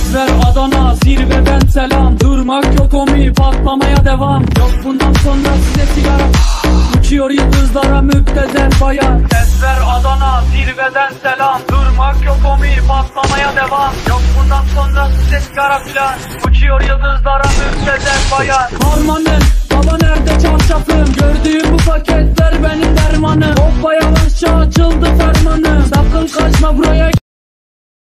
Tezver Adana zirveden selam. Durmak yok omi, patlamaya devam. Yok bundan sonra size sigara. Uçuyor yıldızlara müptezel bayan. Tezver Adana zirveden selam. Durmak yok omi, patlamaya devam. Yok bundan sonra size sigara filan. Uçuyor yıldızlara müptezel bayan. Harmanın baba nerede çarşafım? Gördüğüm bu paketler benim dermanım. Hoppa yavaşça açıldı fermanım. Sakın kaçma buraya.